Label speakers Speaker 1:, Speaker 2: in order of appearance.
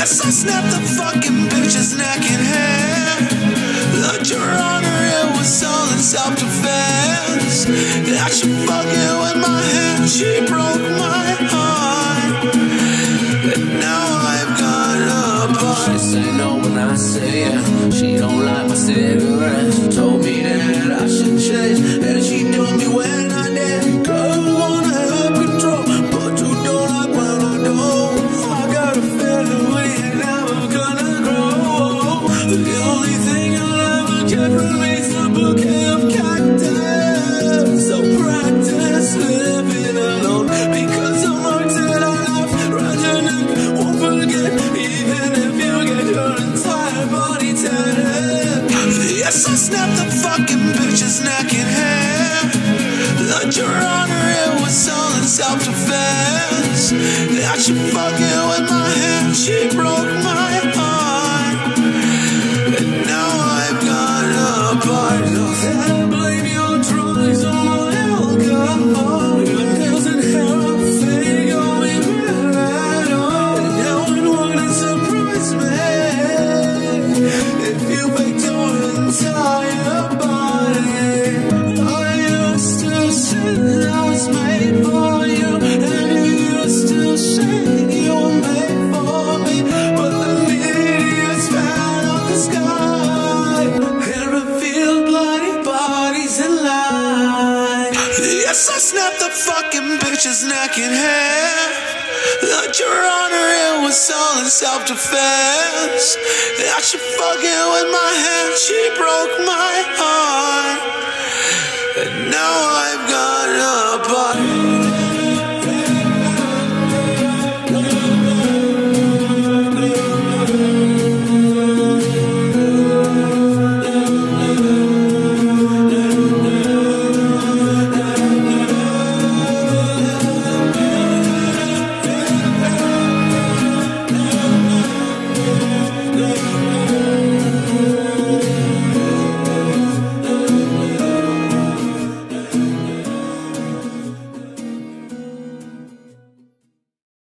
Speaker 1: Yes, I snapped the fucking bitch's neck in half. But your honor, it was all in self-defense. That she fucking with my hand, she broke my heart. And now I've got a part.
Speaker 2: She say no when I say yeah. She don't like my cigarettes. She told me that I should change, and she told me when I did. Girl, you wanna have control, but you don't like when I don't. I got a feeling we ain't never gonna grow. The only thing I'll ever get from me is a bouquet of cactus. So practice living alone, because I'm hard till I laugh. Round your neck, won't forget, even if you get your entire body tatted.
Speaker 1: Yes, I snapped the fucking bitch's neck in half. But your honor, it was all in self-defense. That she fucking with my hand, she broke my heart. And now I've got a part.
Speaker 2: That I blame your drugs on my alcohol. Your nails and hair are fake, going red on. And now it wouldn't surprise me if you faked your entire body. I used to say that I was made for you, and you used to say you were made for me. But the media's fell off the sky and revealed bloody bodies and lies.
Speaker 1: Yes, I snapped the fucking bitch's neck in half. But your honor, it was all in self-defense. That she fucking with my hand, she broke my heart. And now I've got